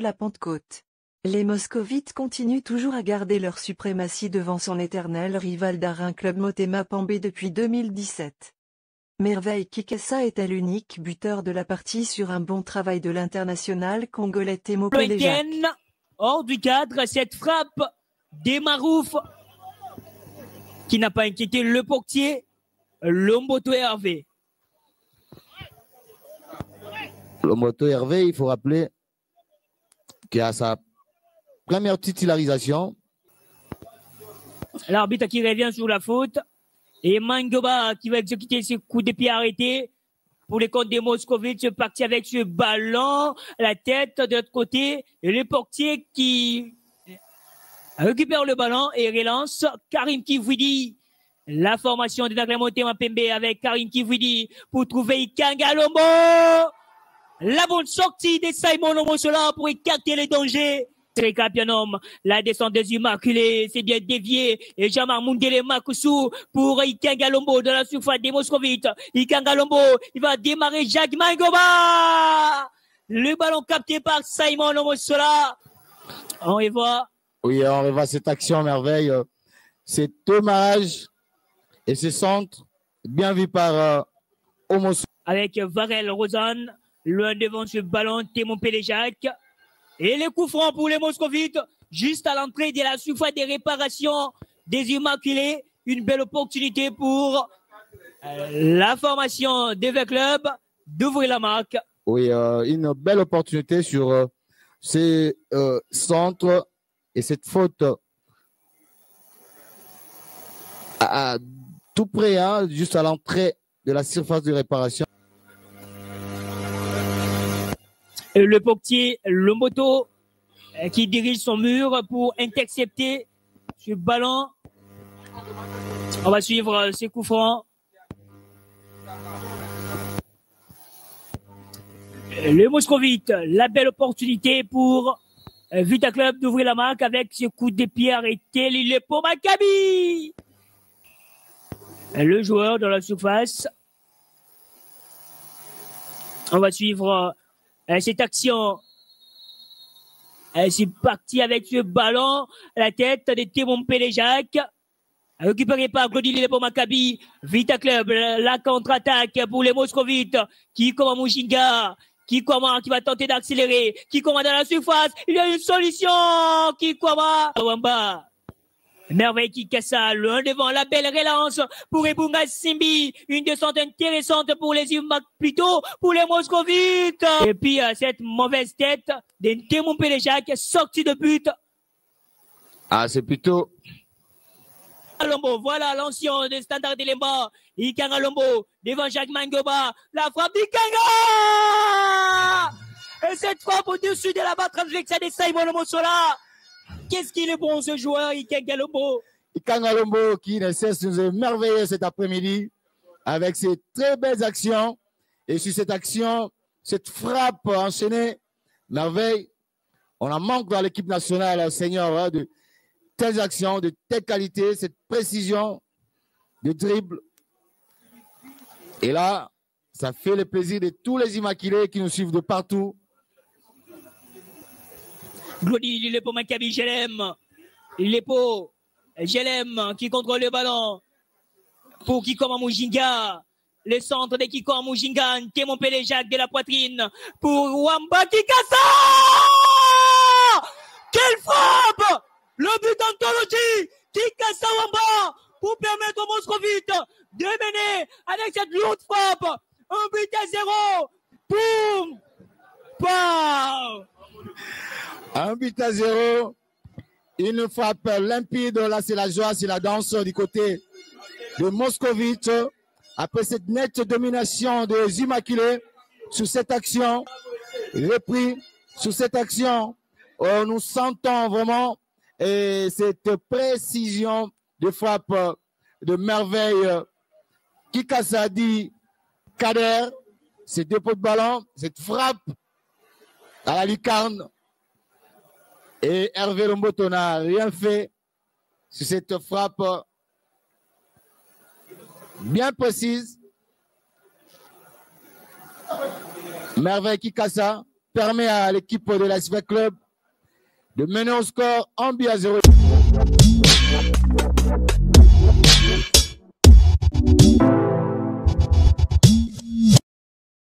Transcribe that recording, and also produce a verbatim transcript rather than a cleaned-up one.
la Pentecôte. Les Moscovites continuent toujours à garder leur suprématie devant son éternel rival d'Arin Club Motema Pambé depuis deux mille dix-sept. Merveille Kikassa était l'unique buteur de la partie sur un bon travail de l'international congolais Temo Péléjac. Hors du cadre, cette frappe des Marouf qui n'a pas inquiété le portier, Lomboto Hervé. Lomboto Hervé, il faut rappeler qu'il a sa première titularisation. L'arbitre qui revient sur la faute. Et Mangoba qui va exécuter ses coups de pied arrêtés pour les comptes des Moscovites, parti avec ce ballon, la tête de l'autre côté, et le portier qui récupère le ballon et relance Karim Kivwidi. La formation de Naglamote Mapembe avec Karim Kivwidi pour trouver Ikanga Lombo. La bonne sortie de Simon Lomosola pour écarter les dangers. Très homme, la descente des Immaculés, c'est bien dévié. Et Jamar Mundele Makusu pour Ikanga Lombo de la surface des Moscovites. Ikanga Lombo, il va démarrer Jacques Mangoba. Le ballon capté par Simon Lomosola. On y voit. Oui, on revoit cette action merveille. C'est dommage. Et ce centre, bien vu par euh, Homos. Avec Varel Rosanne, loin devant ce ballon, Témon Péléjac. Et les coups francs pour les Moscovites, juste à l'entrée de la surface des réparations des Immaculés. Une belle opportunité pour euh, la formation des V Club d'ouvrir la marque. Oui, euh, une belle opportunité sur euh, ces euh, centres et cette faute à, à tout près, hein, juste à l'entrée de la surface de réparation. Le portier Lomboto qui dirige son mur pour intercepter ce ballon. On va suivre ses coups francs. Le Moscovite, la belle opportunité pour Vita Club d'ouvrir la marque avec ce coup de pied arrêté. Il est pour Maccabi. Le joueur dans la surface. On va suivre cette action. C'est parti avec ce ballon. La tête de Témon Péléjac. Récupéré par Glodil pour Maccabi. Vita Club, la contre-attaque pour les Moscovites. Qui comme Mujinga. Qui comment, qui va tenter d'accélérer. Qui comment dans la surface. Il y a une solution. Qui comment. Wamba. Merveille qui casse loin devant la belle relance pour Ebunga Simbi. Une descente intéressante pour les humains, plutôt pour les Moscovites. Et puis, euh, cette mauvaise tête d'un Témon Péléjac sorti de but. Ah, c'est plutôt. Lombo, voilà l'ancien des standards de Lemba. Ikanga Lombo devant Jacques Mangoba. La frappe d'Ikanga! Et cette frappe au-dessus de la barre transversale de Simon Lomosola. Qu'est-ce qu'il est bon ce joueur, Ikanga Lombo? Ikanga Lombo qui ne cesse de nous émerveiller cet après-midi avec ses très belles actions. Et sur cette action, cette frappe enchaînée, merveille, on en manque dans l'équipe nationale, Seigneur, hein, de telles actions, de telle qualité, cette précision de dribble. Et là, ça fait le plaisir de tous les Immaculés qui nous suivent de partout. Glody, il est pour Maccabi, je l'aime. Il est pour je l'aime qui contrôle le ballon. Pour Kikoma Mujinga. Le centre de Kikoma Mujinga. Témon Péléjac de la poitrine. Pour Wamba Kikassa. Quelle frappe! Le but d'anthologie. Kikassa Wamba. Pour permettre aux Moscovites de mener avec cette lourde frappe. Un but à zéro. Boum! Pow! Un but à zéro, une frappe limpide, là c'est la joie, c'est la danse du côté de Moscovite. Après cette nette domination des Immaculés sur cette action, repris sur cette action, oh, nous sentons vraiment et cette précision de frappe de merveille. Kikassa dit Kader, ces dépôts de ballon, cette frappe à la lucarne. Et Hervé Lomboto n'a rien fait sur cette frappe bien précise. Merveille Kikassa permet à l'équipe de l'A S V Club de mener au score un but à zéro.